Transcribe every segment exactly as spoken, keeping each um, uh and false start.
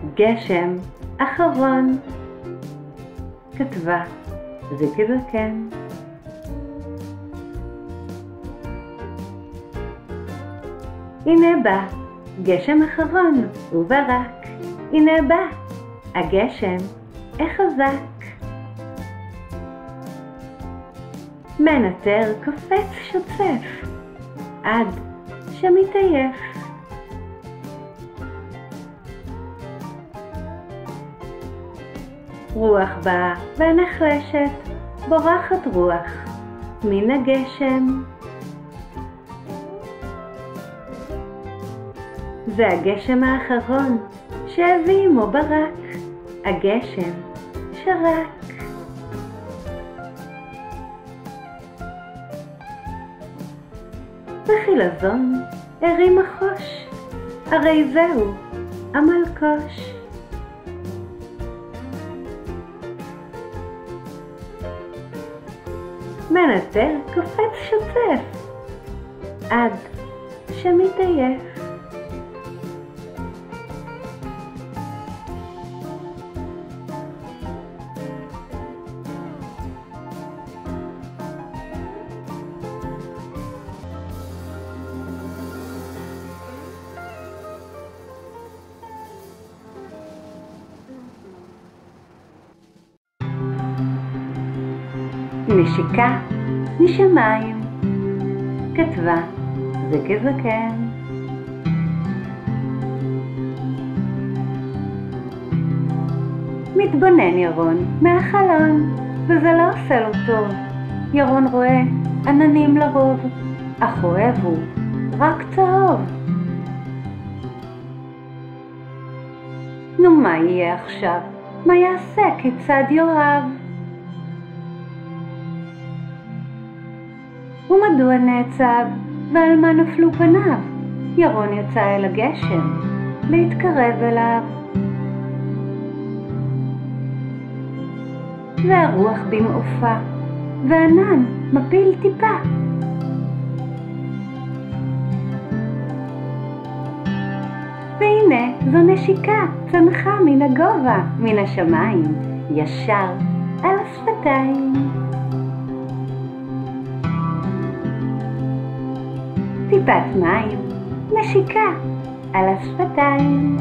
גשם אחרון. כתבה ריקי זקן. הנה בא גשם אחרון וברק, הנה בא הגשם החזק. מנטר קופץ שוצף עד שמתעייף. רוח באה ונחלשת, בורחת רוח מן הגשם. זה הגשם האחרון שהביא עמו ברק, הגשם שרק. בחילזון הרים החוש, הרי זהו המלקוש. מנטר קופץ שוצף עד שמתעייף. נשיקה משמיים. כתבה ריקי זקן. מתבונן ירון מהחלון, וזה לא עושה לו טוב. ירון רואה עננים לרוב, אך אוהב הוא רק צהוב. נו, מה יהיה עכשיו? מה יעשה? כיצד יאהב? ומדוע נעצב, ועל מה נפלו פניו? ירון יצא אל הגשם להתקרב אליו. והרוח במעופה, וענן מפיל טיפה. והנה זו נשיקה צנחה מן הגובה, מן השמיים, ישר על השפתיים. טיפת מים, נשיקה על השפתיים.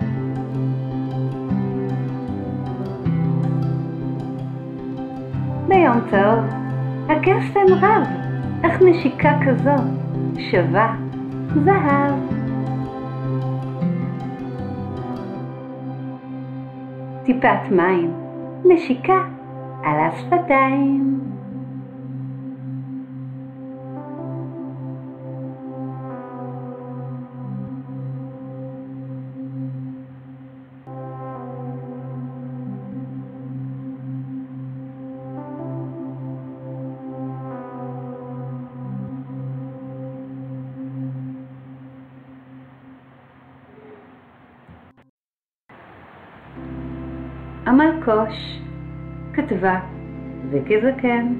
ביום צהוב הקסם רב, אך נשיקה כזו שווה זהב. טיפת מים, נשיקה על השפתיים. המלקוש. כתבה ריקי זקן.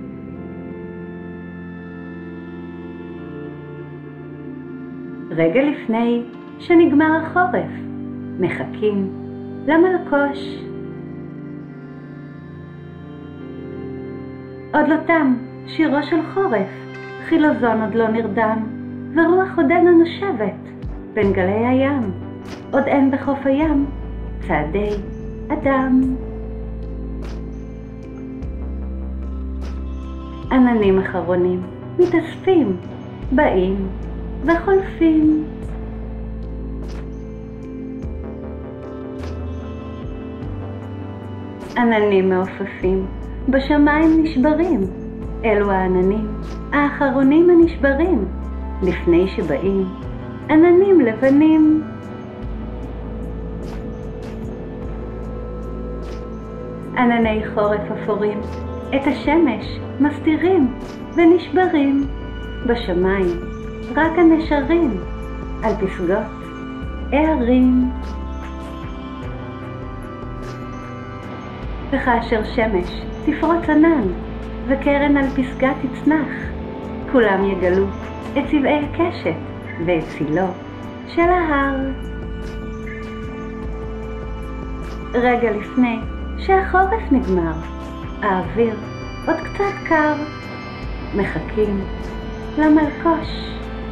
רגע לפני שנגמר החורף, מחכים למלקוש. עוד לא תם שירו של חורף, חילזון עוד לא נרדם, ורוח עודנה נושבת בין גלי הים. עוד אין בחוף הים צעדי אדם. עננים אחרונים מתאספים, באים וחולפים. עננים מעופפים בשמיים נשברים, אלו העננים האחרונים הנשברים, לפני שבאים עננים לבנים. ענני חורף אפורים את השמש מסתירים ונשברים, בשמיים רק הנשרים על פסגות הערים. וכאשר שמש תפרוץ ענן וקרן על פסגה תצנח, כולם יגלו את צבעי הקשת ואת צילו של ההר. רגע לפני שהחורף נגמר, האוויר עוד קצת קר, מחכים למלקוש.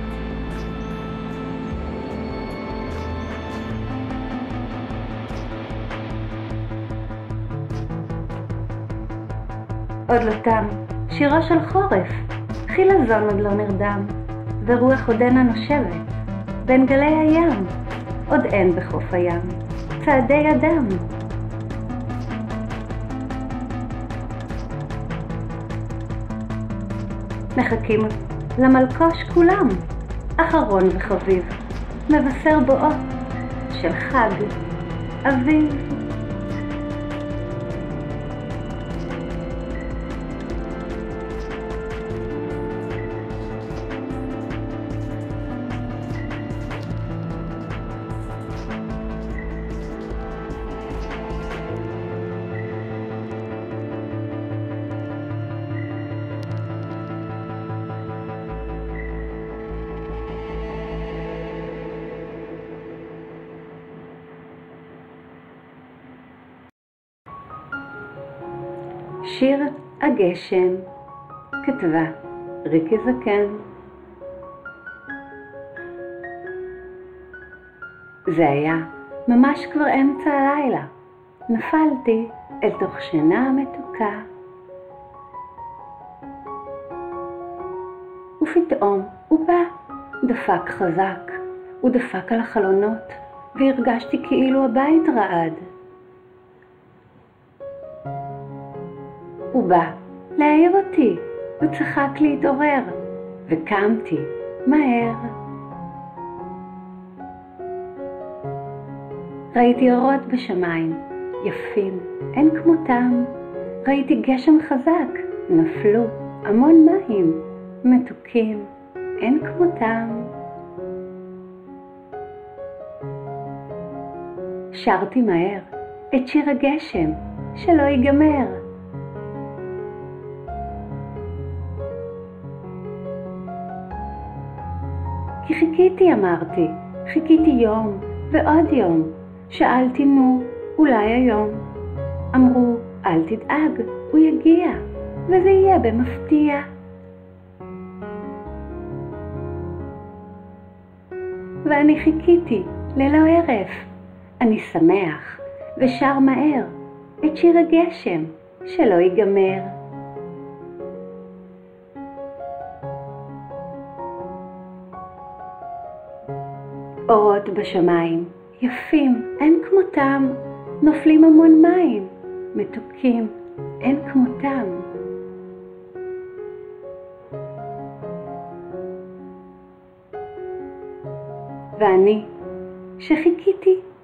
עוד לא תם שירו של חורף, חילזון עוד לא נרדם, ורוח עודנה נושבת בין גלי הים, עוד אין בחוף הים צעדי אדם. מחכים למלקוש כולם, אחרון וחביב, מבשר בואות של חג אביב. שיר הגשם, כתבה ריקי זקן. זה היה ממש כבר אמצע הלילה, נפלתי אל תוך שינה מתוקה. ופתאום הוא בא, דפק חזק, הוא דפק על החלונות, והרגשתי כאילו הבית רעד. הוא בא להעיר אותי, הוא צחק להתעורר, וקמתי מהר. ראיתי אורות בשמיים, יפים, אין כמותם. ראיתי גשם חזק, נפלו המון מים, מתוקים, אין כמותם. שרתי מהר את שיר הגשם, שלא ייגמר. כי חיכיתי, אמרתי, חיכיתי יום ועוד יום. שאלתי נו, אולי היום. אמרו, אל תדאג, הוא יגיע, וזה יהיה במפתיע. ואני חיכיתי ללא הרף. אני שמח ושר מהר את שיר הגשם שלא ייגמר. אורות בשמיים, יפים, אין כמותם, נופלים המון מים, מתוקים, אין כמותם. ואני, שחיכיתי